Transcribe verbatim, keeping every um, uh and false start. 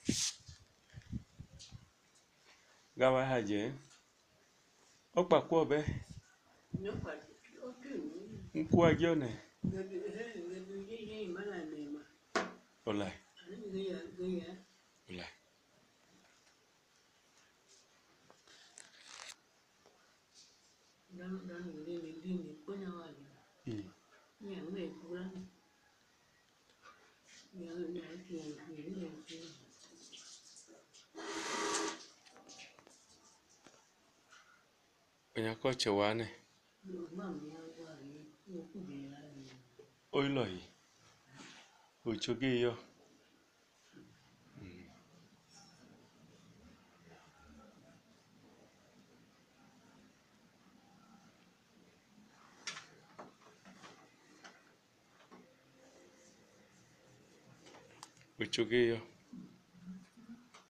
Gawa haje. Okpa kwa obe. Nkwa jone. Olai. Olai. Onyako chewane. Oiloi. Ochoge yo. Ochoge yo.